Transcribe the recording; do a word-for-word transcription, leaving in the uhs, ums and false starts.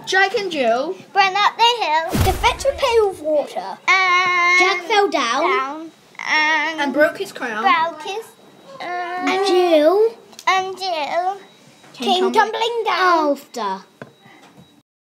Jack and Jill ran up the hill to fetch a pail of water. And Jack fell down, down and, and broke his crown. broke his. Um, and Jill and Jill came, came tumbling down. after.